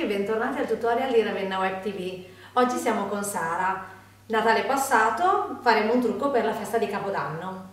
bentornati al tutorial di Ravenna Web TV. Oggi siamo con Sara. Natale passato, faremo un trucco per la festa di Capodanno.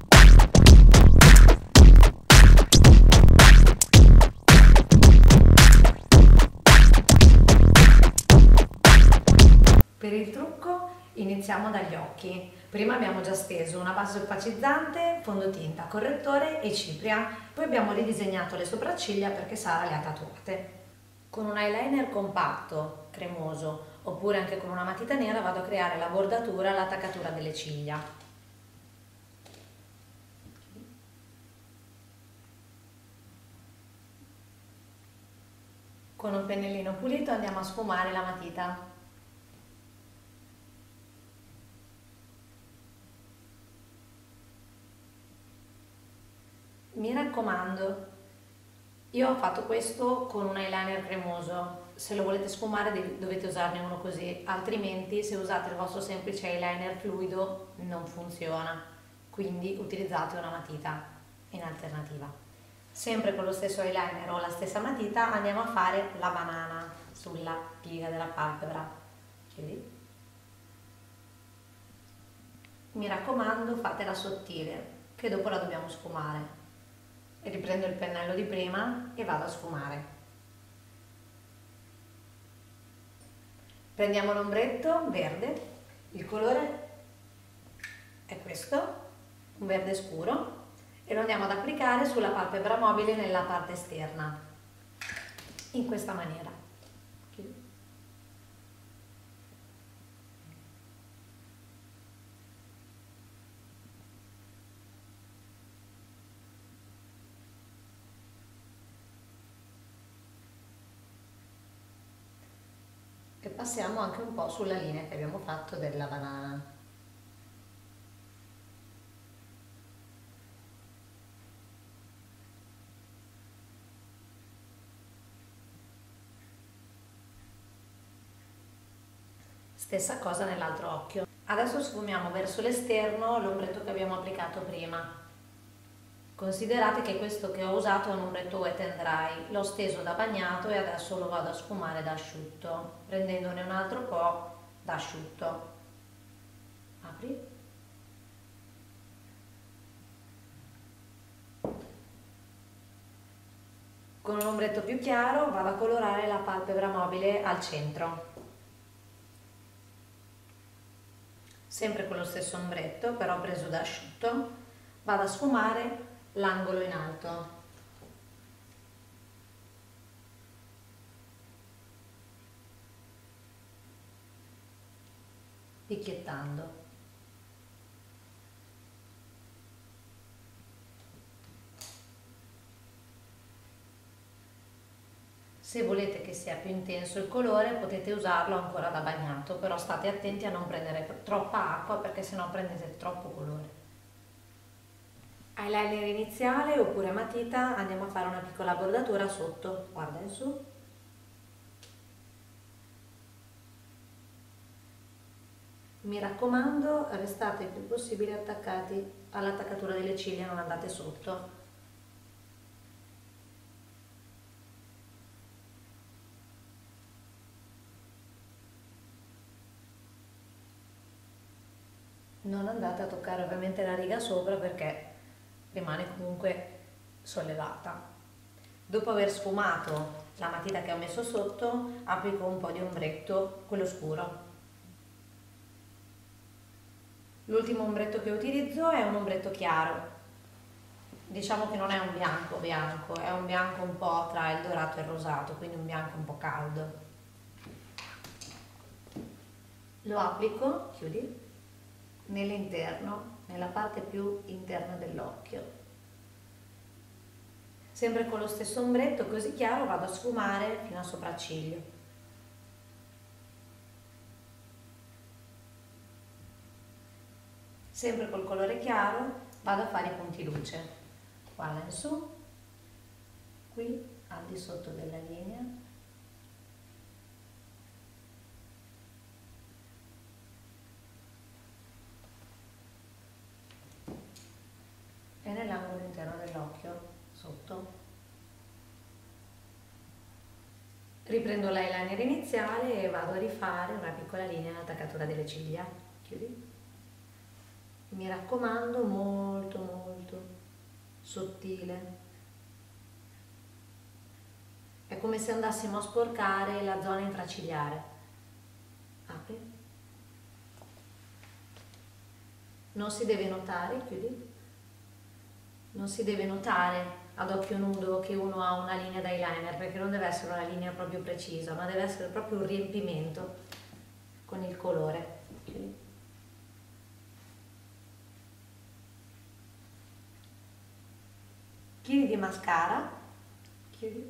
Per il trucco iniziamo dagli occhi. Prima abbiamo già steso una base opacizzante, fondotinta, correttore e cipria. Poi abbiamo ridisegnato le sopracciglia perché Sara le ha tatuate. Con un eyeliner compatto, cremoso, oppure anche con una matita nera vado a creare la bordatura, l'attaccatura delle ciglia. Con un pennellino pulito andiamo a sfumare la matita. Mi raccomando, io ho fatto questo con un eyeliner cremoso, se lo volete sfumare dovete usarne uno così, altrimenti se usate il vostro semplice eyeliner fluido non funziona, quindi utilizzate una matita in alternativa. Sempre con lo stesso eyeliner o la stessa matita andiamo a fare la banana sulla piega della palpebra. Chiudi. Mi raccomando, fatela sottile, che dopo la dobbiamo sfumare. E riprendo il pennello di prima e vado a sfumare. Prendiamo l'ombretto verde, il colore è questo, un verde scuro, e lo andiamo ad applicare sulla palpebra mobile nella parte esterna, in questa maniera. E passiamo anche un po' sulla linea che abbiamo fatto della banana. Stessa cosa nell'altro occhio. Adesso sfumiamo verso l'esterno l'ombretto che abbiamo applicato prima. Considerate che questo che ho usato è un ombretto wet and dry, l'ho steso da bagnato e adesso lo vado a sfumare da asciutto, prendendone un altro po' da asciutto. Apri. Con un ombretto più chiaro vado a colorare la palpebra mobile al centro. Sempre con lo stesso ombretto, però preso da asciutto, vado a sfumare l'angolo in alto. Picchiettando. Se volete che sia più intenso il colore potete usarlo ancora da bagnato, però state attenti a non prendere troppa acqua perché sennò prendete troppo colore. Eyeliner iniziale oppure matita, andiamo a fare una piccola bordatura sotto, guarda in su. Mi raccomando, restate il più possibile attaccati all'attaccatura delle ciglia, non andate sotto. Non andate a toccare ovviamente la riga sopra perché rimane comunque sollevata. Dopo aver sfumato la matita che ho messo sotto, applico un po' di ombretto, quello scuro. L'ultimo ombretto che utilizzo è un ombretto chiaro. Diciamo che non è un bianco bianco, è un bianco un po' tra il dorato e il rosato, quindi un bianco un po' caldo. Lo applico, chiudi, nell'interno, nella parte più interna dell'occhio. Sempre con lo stesso ombretto così chiaro vado a sfumare fino al sopracciglio. Sempre col colore chiaro vado a fare i punti luce. Guarda in su, qui al di sotto della linea. E nell'angolo interno dell'occhio, sotto. Riprendo l'eyeliner iniziale e vado a rifare una piccola linea in attaccatura delle ciglia. Chiudi. Mi raccomando, molto molto sottile. È come se andassimo a sporcare la zona infracigliare. Apri. Non si deve notare, chiudi. Non si deve notare ad occhio nudo che uno ha una linea d'eyeliner, perché non deve essere una linea proprio precisa, ma deve essere proprio un riempimento con il colore. Chiudi. Chili di mascara, chiudi.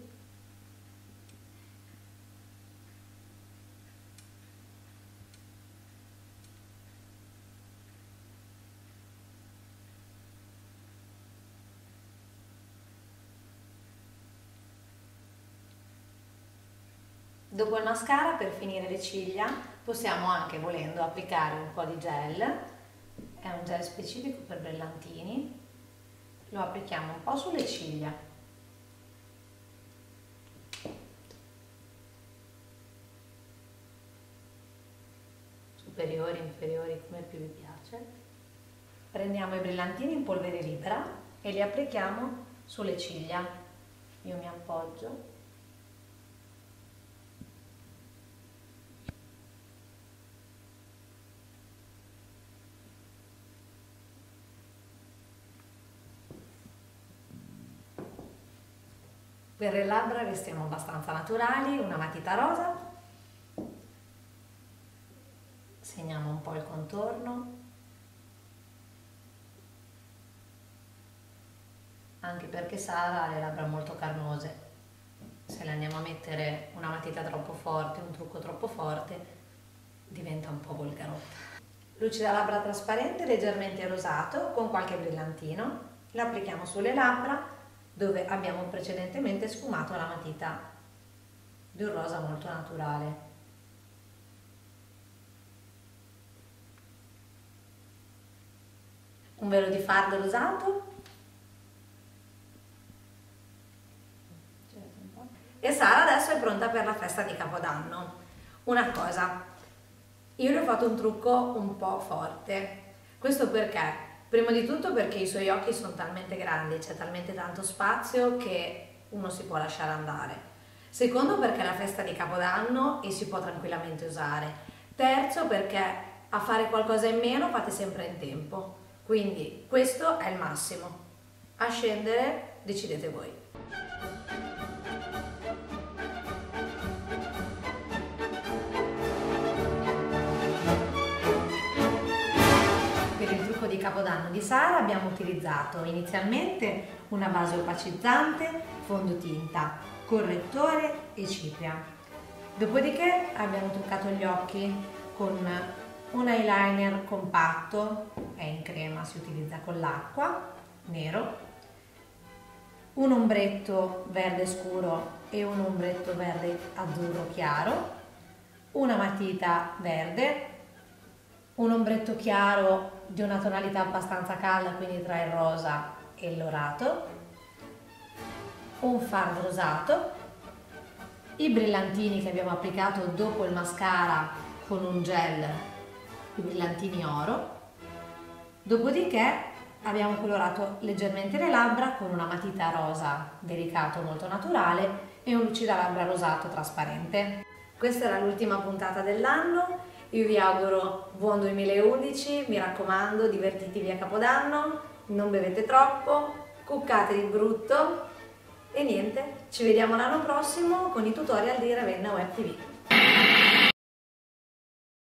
Dopo il mascara, per finire le ciglia, possiamo anche, volendo, applicare un po' di gel. È un gel specifico per brillantini. Lo applichiamo un po' sulle ciglia. Superiori, inferiori, come più vi piace. Prendiamo i brillantini in polvere libera e li applichiamo sulle ciglia. Io mi appoggio. Per le labbra restiamo abbastanza naturali, una matita rosa, segniamo un po' il contorno, anche perché Sara ha le labbra molto carnose, se le andiamo a mettere una matita troppo forte, un trucco troppo forte, diventa un po' volgarotta. Lucida labbra trasparente leggermente rosato con qualche brillantino, lo applichiamo sulle labbra dove abbiamo precedentemente sfumato la matita di un rosa molto naturale. Un velo di fardo rosato e Sara adesso è pronta per la festa di Capodanno. Una cosa, io le ho fatto un trucco un po' forte, questo perché? Prima di tutto perché i suoi occhi sono talmente grandi, c'è talmente tanto spazio che uno si può lasciare andare. Secondo perché è la festa di Capodanno e si può tranquillamente usare. Terzo perché a fare qualcosa in meno fate sempre in tempo. Quindi questo è il massimo. A scendere decidete voi. Di Capodanno di Sara abbiamo utilizzato inizialmente una base opacizzante, fondotinta, correttore e cipria. Dopodiché abbiamo truccato gli occhi con un eyeliner compatto, è in crema, si utilizza con l'acqua, nero, un ombretto verde scuro e un ombretto verde azzurro chiaro, una matita verde, un ombretto chiaro di una tonalità abbastanza calda, quindi tra il rosa e il dorato, un fard rosato, i brillantini che abbiamo applicato dopo il mascara con un gel, i brillantini oro, dopodiché abbiamo colorato leggermente le labbra con una matita rosa delicato molto naturale e un lucidalabbra rosato trasparente. Questa era l'ultima puntata dell'anno. Io vi auguro buon 2011, mi raccomando, divertitevi a Capodanno, non bevete troppo, cuccate di brutto e niente, ci vediamo l'anno prossimo con i tutorial di Ravenna Web TV.